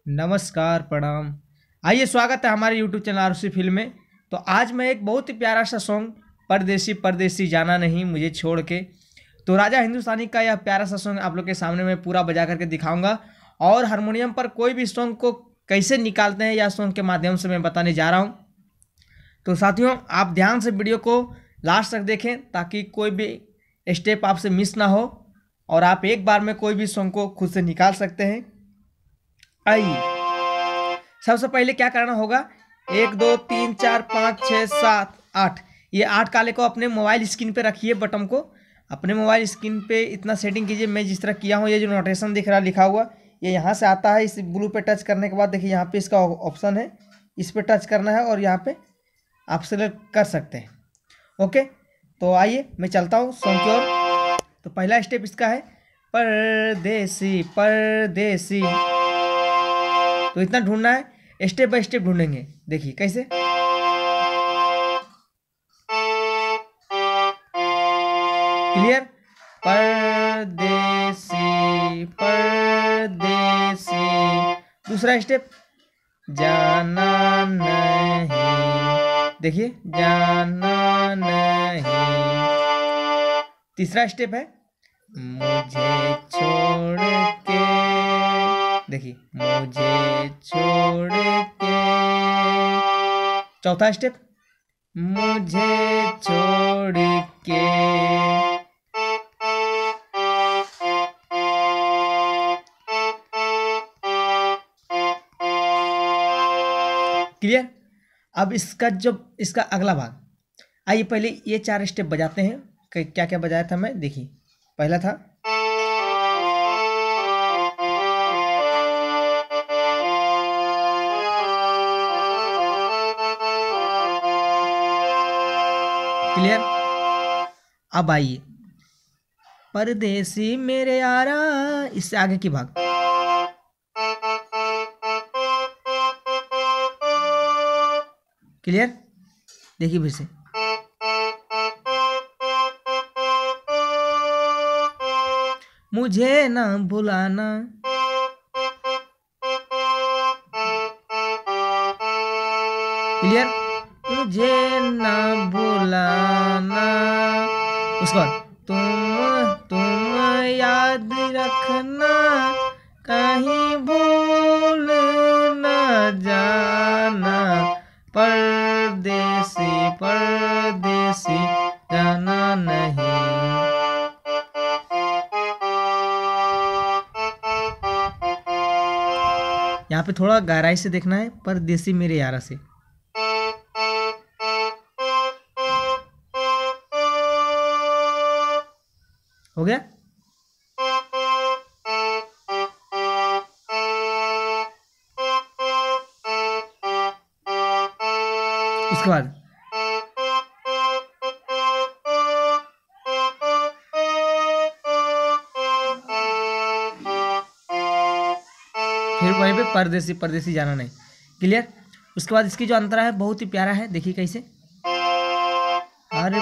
नमस्कार, प्रणाम। आइए, स्वागत है हमारे यूट्यूब चैनल आरुषि फिल्म में। तो आज मैं एक बहुत ही प्यारा सा सॉन्ग परदेसी परदेसी जाना नहीं मुझे छोड़ के, तो राजा हिंदुस्तानी का यह प्यारा सा सॉन्ग आप लोग के सामने मैं पूरा बजा करके दिखाऊंगा। और हारमोनियम पर कोई भी सॉन्ग को कैसे निकालते हैं या सॉन्ग के माध्यम से मैं बताने जा रहा हूँ। तो साथियों, आप ध्यान से वीडियो को लास्ट तक देखें ताकि कोई भी स्टेप आपसे मिस ना हो और आप एक बार में कोई भी सॉन्ग को खुद से निकाल सकते हैं। आइए, सबसे पहले क्या करना होगा, 1 2 3 4 5 6 7 8, ये 8 काले को अपने मोबाइल स्क्रीन पे रखिए। बटन को अपने मोबाइल स्क्रीन पे इतना सेटिंग कीजिए, मैं जिस तरह किया हूँ। ये जो नोटेशन दिख रहा लिखा हुआ, ये यहाँ से आता है। इस ब्लू पे टच करने के बाद देखिए यहाँ पे इसका ऑप्शन है, इस पे टच करना है और यहाँ पे आप सेलेक्ट कर सकते हैं। ओके, तो आइए मैं चलता हूँ सॉन्ग की ओर। तो पहला स्टेप इसका है परदेसी परदेसी। तो इतना ढूंढना है, स्टेप बाय स्टेप ढूंढेंगे। देखिए कैसे। क्लियर। परदेसी परदेसी। दूसरा स्टेप जाना नहीं, देखिए जाना नहीं। तीसरा स्टेप है मुझे छोड़ के, देखिए मुझे छोड़ के। चौथा स्टेप मुझे छोड़ के। क्लियर। अब इसका अगला भाग, आइए पहले ये 4 स्टेप बजाते हैं। क्या क्या बजाया था मैं, देखिए। पहला था क्लियर। अब आइए परदेसी मेरे यारा, इससे आगे की भाग। क्लियर। देखिए फिर से मुझे ना भुलाना, क्लियर। मुझे ना भुलाना। उसके बाद तुम याद रखना, कहीं भूल न जाना। परदेसी परदेसी जाना नहीं। यहाँ पे थोड़ा गहराई से देखना है, परदेसी मेरे यारा से। हो गया। उसके बाद फिर वहीं पे परदेसी परदेसी जाना नहीं। क्लियर। उसके बाद इसकी जो अंतरा है बहुत ही प्यारा है, देखिए कैसे। अरे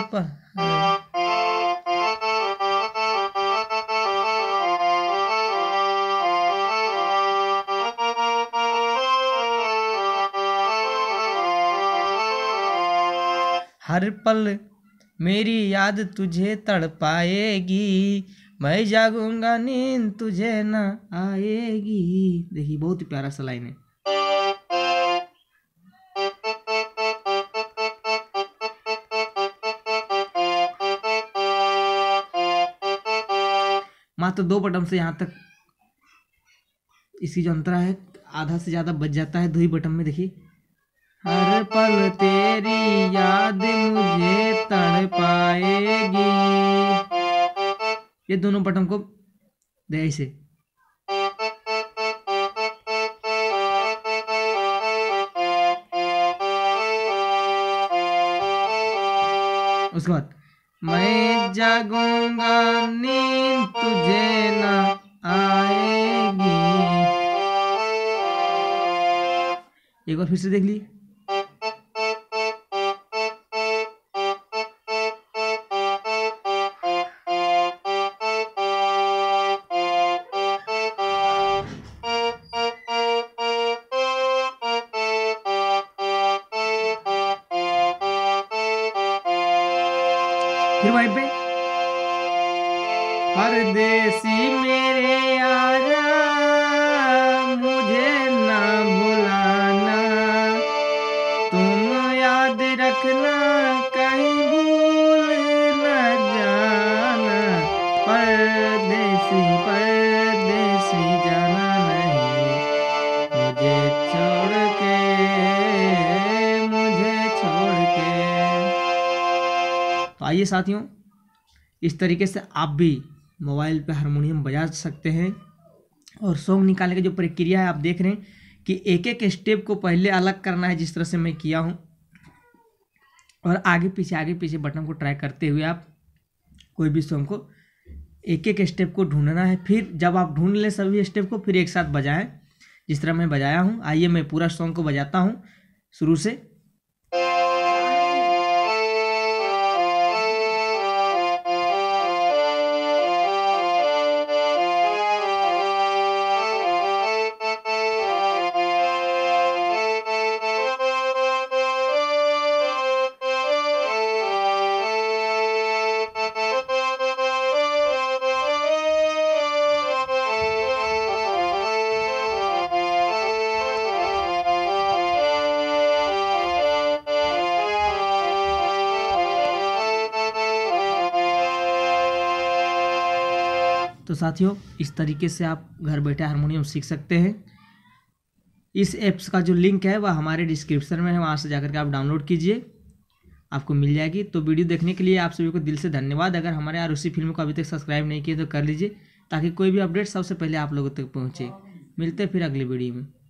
हर पल मेरी याद तुझे तड़पाएगी, मैं जागूंगा नींद तुझे न आएगी। देखिए बहुत ही प्यारा सा लाइन है। मात्र 2 बटन से यहाँ तक इसकी जो अंतरा है आधा से ज्यादा बच जाता है 2 ही बटन में। देखिए हर पल तेरी याद मुझे तड़पाएगी, ये दोनों बटन को दे ऐसे। उसके बाद मैं जागूंगा नींद तुझे ना आएगी। एक बार फिर से देख ली। फिर वहीं पे परदेसी मेरे यारा मुझे ना भुलाना, तुम याद रखना कहीं भूल न जाना, परदेसी परदेसी जाना नहीं मुझे छोड़ के, मुझे छोड़ के। तो आइए साथियों, इस तरीके से आप भी मोबाइल पे हारमोनियम बजा सकते हैं। और सॉन्ग निकालने की जो प्रक्रिया है आप देख रहे हैं कि एक एक स्टेप को पहले अलग करना है, जिस तरह से मैं किया हूँ, और आगे पीछे बटन को ट्राई करते हुए आप कोई भी सॉन्ग को एक एक स्टेप को ढूंढना है। फिर जब आप ढूंढ लें सभी स्टेप को, फिर एक साथ बजाएं जिस तरह मैं बजाया हूँ। आइए मैं पूरा सॉन्ग को बजाता हूँ शुरू से। तो साथियों, इस तरीके से आप घर बैठे हारमोनियम सीख सकते हैं। इस ऐप्स का जो लिंक है वह हमारे डिस्क्रिप्शन में है, वहाँ से जाकर के आप डाउनलोड कीजिए, आपको मिल जाएगी। तो वीडियो देखने के लिए आप सभी को दिल से धन्यवाद। अगर हमारे आरुषि फिल्म को अभी तक सब्सक्राइब नहीं किए तो कर लीजिए, ताकि कोई भी अपडेट सबसे पहले आप लोगों तक पहुँचे। मिलते हैं फिर अगली वीडियो में।